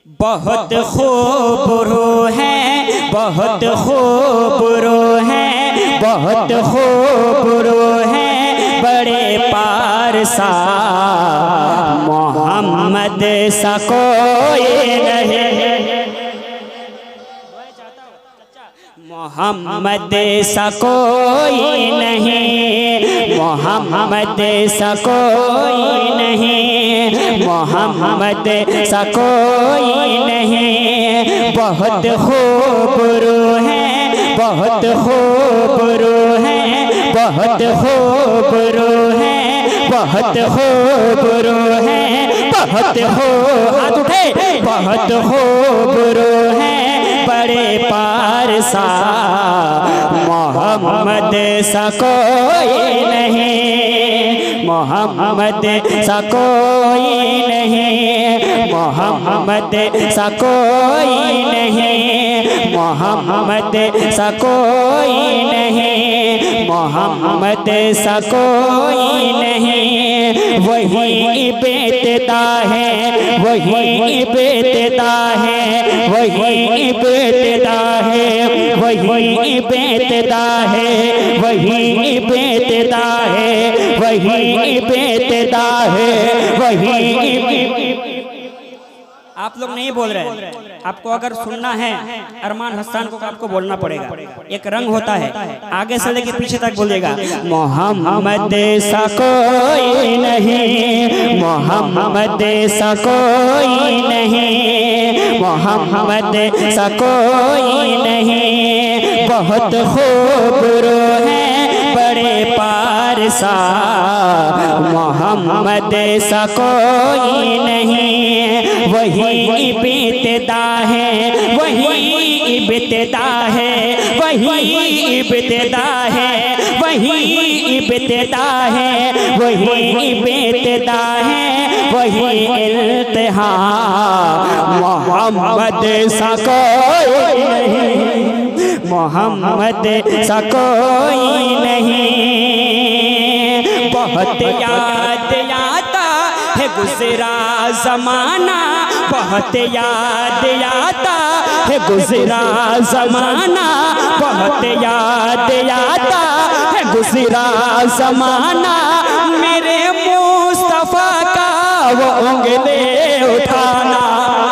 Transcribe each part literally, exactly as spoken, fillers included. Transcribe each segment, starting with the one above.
बहुत खूब रो है, बहुत खूब रो है, बहुत खूब रो है बड़े पारसा, मोहम्मद सा कोई नहीं, मोहम्मद सा कोई नहीं, मोहम्मद सा कोई नहीं, मोहम्मद सा कोई नहीं। बहुत खूब रो है, बहुत खूब रो है, बहुत खूब रो है, बहुत खूब रो है, बहुत खूब हाथ उठे, बहुत खूब रो है बड़े पारसा, मोहम्मद सा कोई नहीं, मोहम्मद सा कोई नहीं, मोहम्मद सा कोई नहीं, मोहम्मद सा कोई नहीं, मोहम्मद सा कोई नहीं। वही बेतदा है, वही बेतदा है, वही बेतदा है, वही बेतदा है, वही बेतदा है, वही बेतदा है, वही। आप लोग नहीं बोल रहे, आपको अगर सुनना है अरमान हसन को आपको बोलना पड़ेगा। एक रंग होता है, आगे से लेके पीछे तक बोलेगा, मोहम्मद सा कोई नहीं, मोहम्मद सा कोई नहीं, मोहम्मद सा कोई नहीं। बहुत खूब रो है बड़े पारसा, मोहम्मद सा कोई नहीं। वही बेतदा है, वही बेतदा है, वही बेतदा है, वही बेतदा है, वही बेतदा है, वही इल्तिहा, मोहम्मद सा कोई नहीं, मोहम्मद सा कोई नहीं। बहुत याद आता है गुजरा ज़माना, बहुत याद आता है गुजरा ज़माना, बहुत याद आता है गुजरा ज़माना। मेरे मुस्तफ़ा का वो उंगली उठाना,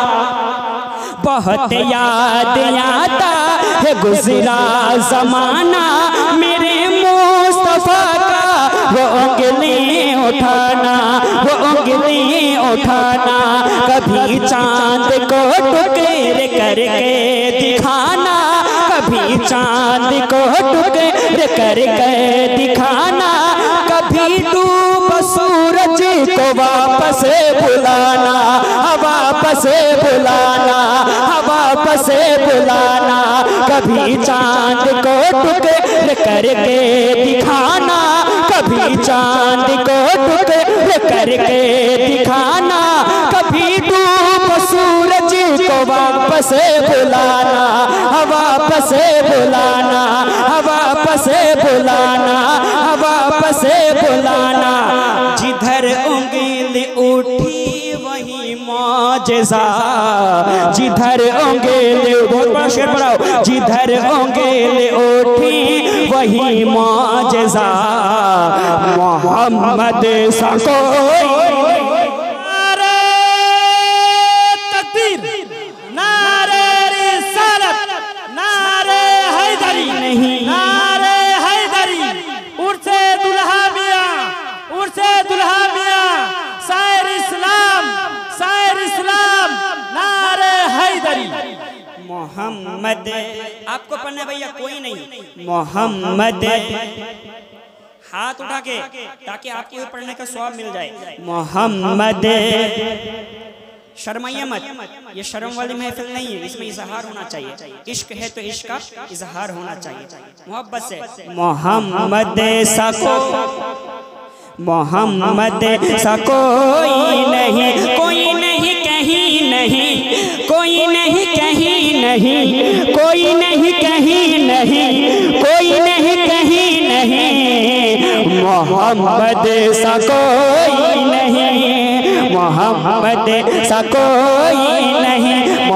बहुत याद आता है गुजरा ज़माना। मेरे मुस्तफ़ा का वो उंगली उठाना, वो उंगली उठाना। कभी चांद को टुकड़े करके दिखाना, कभी चांद को टुकड़े करके दिखाना। कभी डूब सूरज को वापस बुलाना, वापस बुलाना, वापस बुलाना। कभी चांद को टुकड़े करके दिखाना, कभी चांद को टुकड़े करके दिखाना। कभी डूब सूरज को वापस बुलाना, वापस बुलाना, वापस बुलाना, वापस बुलाना। जिधर उंगली उठी वही मौजज़ा, जिधर उंगली, बहुत बड़ा शेर पढ़ाओ, जिधर उंगली उठी वही मौजज़ा, मोहम्मद सा कोई। नारे तकबीर, नारे रिसालत, नारे हैदरी नहीं, नारे हैदरी। उर्से दुल्हा मियां, उर्से दुल्हा मियां, शायर इस्लाम, शायर इस्लाम, नारे हैदरी। मोहम्मद, आपको पढ़ना भैया कोई नहीं, मोहम्मद, हाथ उठा के ताकि आपको पढ़ने का स्वाब मिल जाए। मोहम्मद, शर्माइए मत, ये शर्म वाली महफिल नहीं है, इसमें इजहार होना चाहिए। इश्क है तो इश्क का इजहार होना चाहिए, मोहब्बत से। मोहम्मद सा कोई, मोहम्मद सा कोई नहीं, कोई नहीं कहीं नहीं, कोई नहीं कहीं नहीं, कोई नहीं कहीं नहीं, कोई नहीं कहीं नहीं। मोहम्मद सा कोई नहीं, मोहम्मद सा कोई नहीं,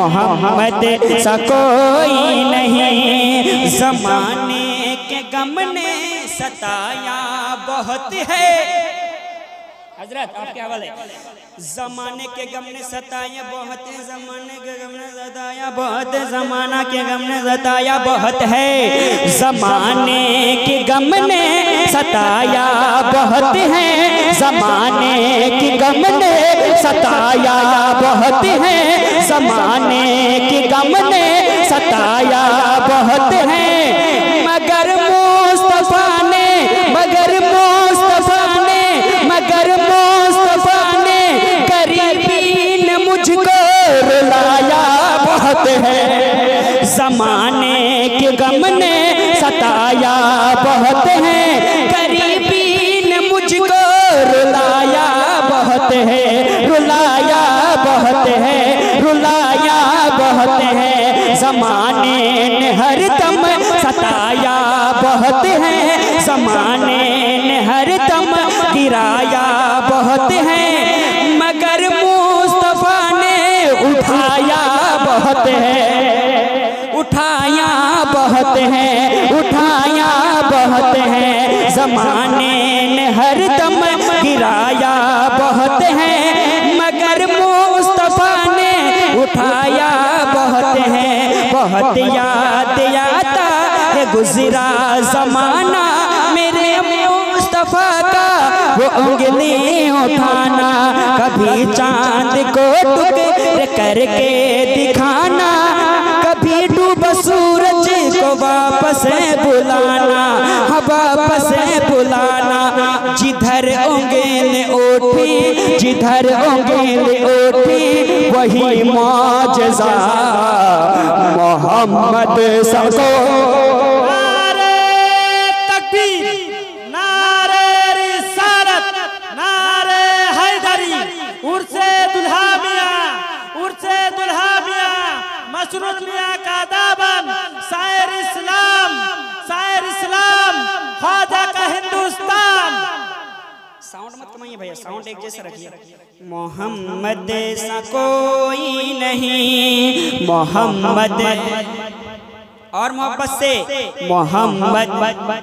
मोहम्मद सा कोई नहीं। ज़माने के गम ने सताया बहुत है। हजरत आपके हवाले। ज़माने के गम ने सताया बहुत है, ज़माने के गम ने सताया बहुत है, ज़माना के गम ने सताया बहुत है। ज़माने के गम ने सताया बहुत है, ज़माने के गम ने सताया बहुत है, ज़माने के गम ने सताया बहुत है। मगर मुस्तफा ने मगर मुस्तफा ने मगर मुस्तफा ने गरीबी ने मुझको रुलाया बहुत है। ज़माने के गम ने सताया बहुत है, गरीबी ने मुझको रुलाया बहुत है, रुलाया बहुत है, रुलाया बहुत है। ज़माने ने हर दम सताया बहुत है, ज़माने ने हर दम गिराया बहुत है। मगर मुस्तफा ने उठाया बहुत है, उठाया बहुत है, उठाया बहुत है। ज़माने ने हर दम गिराया बहुत है, मगर मुस्तफा ने उठाया बहुत है। बहुत याद आता है गुजरा ज़माना, मेरे मुस्तफा का वो उंगली उठाना। कभी चांद को टुकड़े करके दिखाना, कभी डूबा सूरज को वापस बुलाना, वापस बुलाना। जिधर उंगली उठी जिधर उंगली उठी वही मौजज़ा मोहम्मद सा कोई। नारे तकबीर, नारे रिसालत, नारे हैदरी। उर्से दुल्हा मियां, उर्से दुल्हा मियां, मसरूर मियां का दामन, शायर इस्लाम, शायर इस्लाम, ख्वाजा का हिंदुस्तान। साउंड मत कमाइए भैया, साउंड एक जैसा रखिए। मोहम्मद सा कोई नहीं, मोहम्मद और मोहब्बत से मोहम्मद।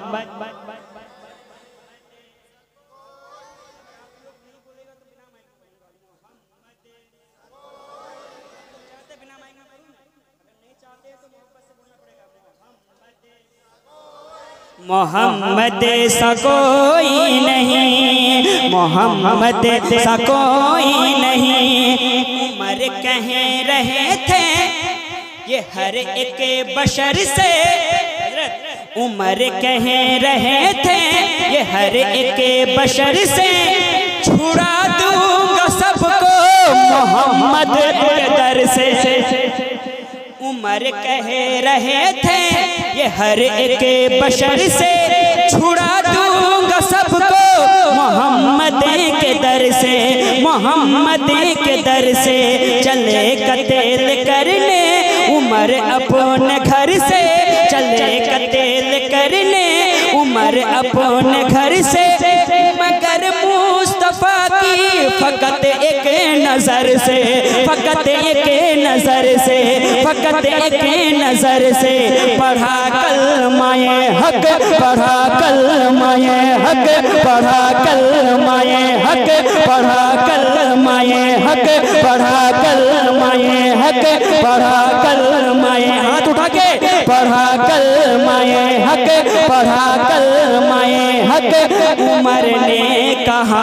मोहम्मद सा कोई नहीं, मोहम्मद सा कोई नहीं। उमर कह रहे थे ये हर एक बशर से, उमर कह रहे थे ये हर एक बशर से। छुड़ा दूंगा सबको मोहम्मद के दर से। उमर कह रहे थे ये हर एक बशर से। छुड़ा दूंगा सबको मोहम्मद के दर से, मोहम्मद के दर से। चले कत्ल करने उमर अपने घर से, चले कत्ल करने उमर अपने घर से। मगर मुस्तफा की फकत एक नजर से, फकत एक नजर से, फकत एक नजर से। पढ़ा कलमाए हक, पढ़ा कलमाए हक, पढ़ा कलमाए हक, पढ़ा कलमाए हक, पढ़ा कलमाए हक, पढ़ा कलमाए। हाथ उठा के पढ़ा कलमाए हक, पढ़ा कलमाए हक। उमर ने कहा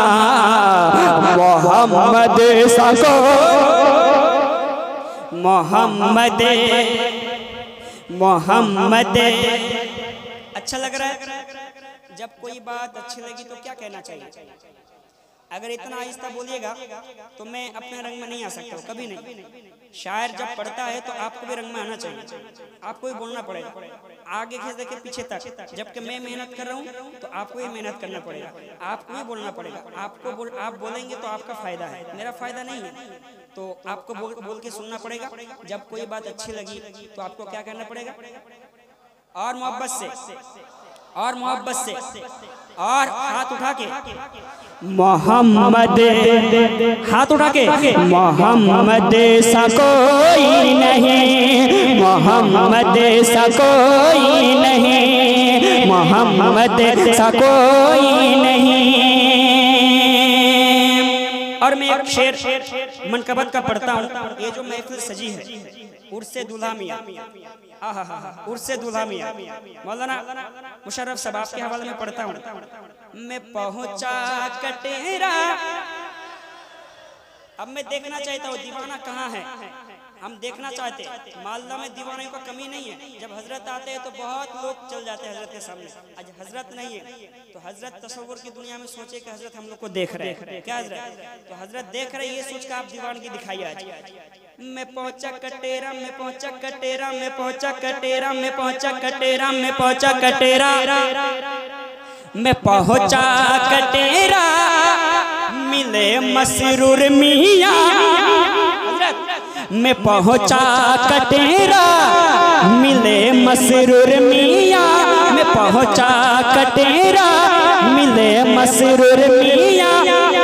मोहम्मद सा कोई, मोहम्मद मोहम्मद। अच्छा लग रहा है? जब कोई बात अच्छी लगी तो क्या कहना चाहिए? अगर इतना आहिस्ता बोलिएगा तो मैं अपने रंग में नहीं आ सकता, कभी नहीं। शायर जब पढ़ता है तो आपको भी रंग में आना चाहिए, आपको भी बोलना पड़ेगा आगे से लेके पीछे तक। जबकि मैं मेहनत कर रहा हूँ तो आपको भी मेहनत करना पड़ेगा, आपको भी बोलना पड़ेगा। आपको बोल आप बोलेंगे तो आपका फायदा है, मेरा फायदा नहीं है। तो आपको बोल बोल के सुनना पड़ेगा। जब कोई बात अच्छी लगी तो आपको क्या करना पड़ेगा? और मोहब्बत से, और मोहब्बत से, और हाथ उठा के मोहम्मद, हाथ उठा के मोहम्मद सा कोई नहीं। मोहम्मद सा कोई नहीं, मोहम्मद सा कोई नहीं। और मैं एक शेर मनकबत का पढ़ता हूँ। ये जो महफिल सजी है उर्से दुल्हा मियां, आहा हा हा उर्से दुल्हा मियां, मौलाना मुशर्रफ साहब आपके हवाले में पढ़ता हूँ। मैं पहुंचा कटेरा, अब मैं देखना चाहता हूँ दीवाना कहाँ है। हम देखना चाहते हैं मालदा में दीवानों का कमी नहीं है। जब हजरत आते हैं तो बहुत लोग चल जाते हैं हजरत के सामने। आज हजरत नहीं है तो हजरत तस्वुर की दुनिया में सोचे कि हजरत हम लोग को देख रहे हैं क्या हजरत, तो हजरत देख रहे हैं, ये सोच कर आप दीवानगी दिखाइए आज। मैं पहुंचा कटेरा, मैं पहुंचा कटेरा, मैं पहुंचा कटेरा, मैं पहुंचा कटेरा, मैं पहुंचा कटेरा, मैं पहुंचा कटेरा, मिले मसरूर मियां। मैं पहुंचा कटेरा, मिले मसरूर मियां, मैं पहुंचा कटेरा, मिले मसरूर मियां।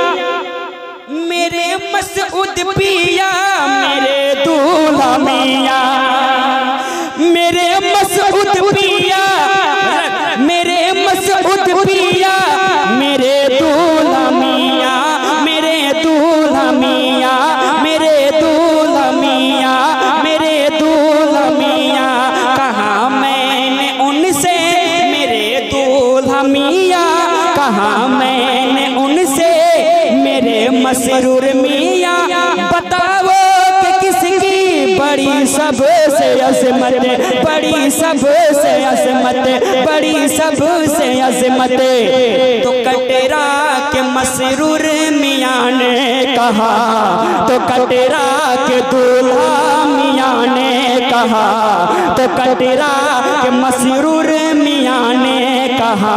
मेरे मसऊद पिया, मेरे दूल्हा मियां, मेरे मसऊद पिया, मेरे मसऊद पिया, मेरे दूल्हा मियां, मेरे दूल्हा मियां, मेरे दूल्हा मियां, मेरे दूल्हा मियां। कहा मैंने उनसे मेरे दूल्हा मियां, कहा मैंने उनसे मेरे मसरूर मियां। बताओ कि किसकी बड़ी सबसे अजमत, बड़ी सबसे अजमत, बड़ी सबसे अजमत। तो कटेरा के मसरूर मियां ने कहा, तो कटेरा के दूल्हा मियां ने कहा, तो कटेरा के मसरूर मियां ने कहा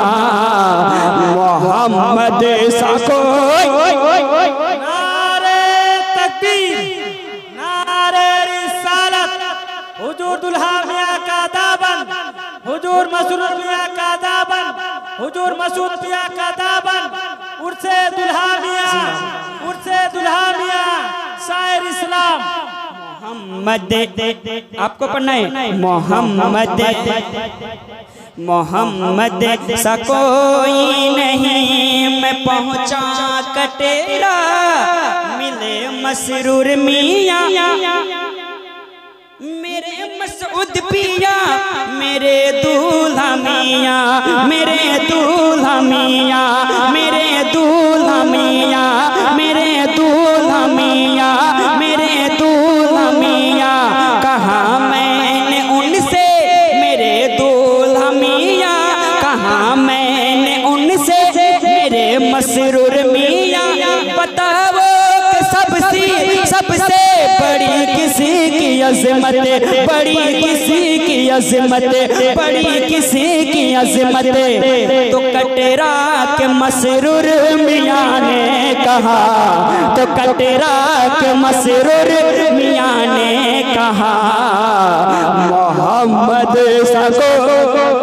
मोहम्मद सा कोई। नारे तकबीर, नारे रिसालत, हुजूर दुल्हा मियां का दामन, हुजूर मसरूर मियां का दामन, हुजूर मसूद मियां का दामन, उर्से दुल्हा मियां, उर्से दुल्हा मियां शायर इस्लाम। मोहम्मद, आपको पढ़ना है मोहम्मद, मोहम्मद सा कोई नहीं। मैं पहुंचा कटेरा, मिले मसरूर मियां, मेरे मसऊद पिया, मेरे दूल्हा मियां, मेरे दूल्हा मियां, मेरे दूल्हा मियां, मेरे दूल्हा मियां, मेरे दूल्हा मियां। कहा मैंने उनसे मेरे दूल्हा मियां, कहा मैंने उनसे मेरे मसरूर मियां। बताओ कि सबसे सबसे बड़ी किसी की अजमत, बड़ी किसी की अजमत, बड़ी किसी की अजमत। तो कटेरा के मसरूर मियां ने कहा, तो कटेरा के मसरूर मियां ने कहा मोहम्मद सा कोई।